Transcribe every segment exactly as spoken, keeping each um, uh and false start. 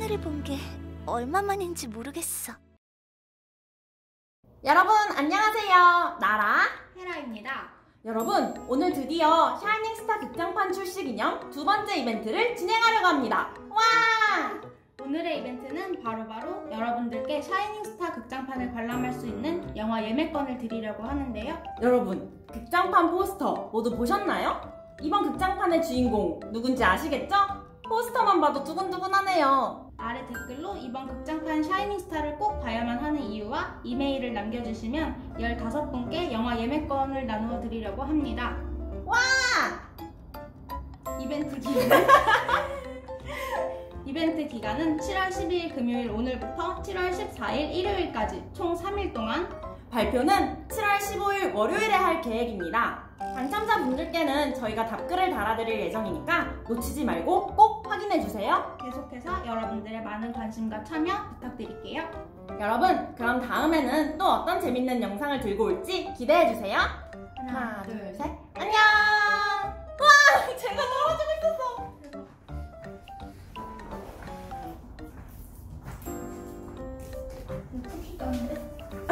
하늘을 본 게 얼마만인지 모르겠어. 여러분 안녕하세요. 나라 헤라입니다. 여러분 오늘 드디어 샤이닝 스타 극장판 출시 기념 두 번째 이벤트를 진행하려고 합니다. 와! 오늘의 이벤트는 바로바로 여러분들께 샤이닝 스타 극장판을 관람할 수 있는 영화 예매권을 드리려고 하는데요. 여러분 극장판 포스터 모두 보셨나요? 이번 극장판의 주인공 누군지 아시겠죠? 포스터만 봐도 두근두근하네요. 아래 댓글로 이번 극장판 샤이닝 스타를 꼭 봐야만 하는 이유와 이메일을 남겨주시면 열다섯 분께 영화 예매권을 나누어 드리려고 합니다. 와! 이벤트 기간 이벤트 기간은 칠월 십이일 금요일 오늘부터 칠월 십사일 일요일까지 총 삼 일 동안, 발표는 칠월 십오일 월요일에 할 계획입니다. 당첨자분들께는 저희가 답글을 달아드릴 예정이니까 놓치지 말고 꼭 확인해주세요. 계속해서 여러분들의 많은 관심과 참여 부탁드릴게요. 여러분 그럼 다음에는 또 어떤 재밌는 영상을 들고 올지 기대해주세요. 하나, 둘, 셋, 안녕! 와! 제가 떨어지고 있었어! 쿠키 떴는데?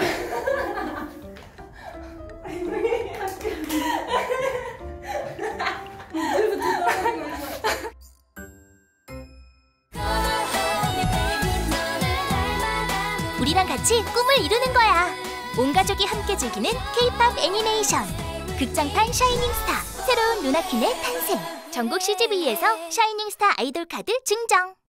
우리랑 같이 꿈을 이루는 거야. 온 가족이 함께 즐기는 K-팝 애니메이션 극장판 샤이닝 스타, 새로운 루나킨의 탄생. 전국 씨지비에서 샤이닝 스타 아이돌 카드 증정.